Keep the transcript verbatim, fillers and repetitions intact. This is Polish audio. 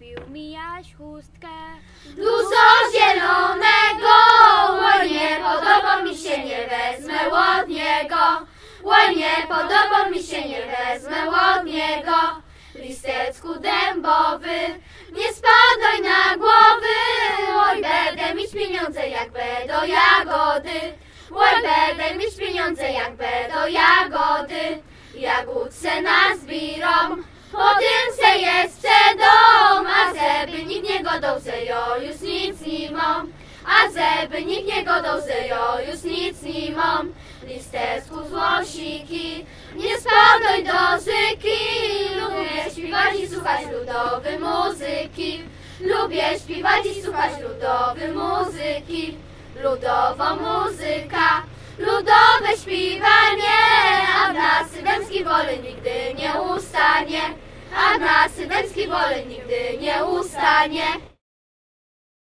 kupił mi Jaś chustkę. Bluzo zielonego, oj nie podoba mi się, nie wezmę od niego. Oj nie podoba mi się, nie wezmę od niego. Listecku dębowy, nie spadaj na głowy. Oj będę mieć pieniądze jak będą jagody. Oj będę mieć pieniądze jak będą jagody. Jagód se nazbieram, potem se jest przedom. A żeby nikt nie godał, że ja już nic nie mam. A żeby nikt nie godał, że ja już nic nie mam. Listecku złosiki, nie spadaj do rzeki. Lubię śpiewać i słuchać ludowej muzyki. Lubię śpiewać i słuchać ludowej muzyki. Ludowa muzyka, ludowe śpiewanie, a w nas Sydemskiej Woli nigdy nie ustanie. A w nas Sydemskiej Woli nigdy nie ustanie.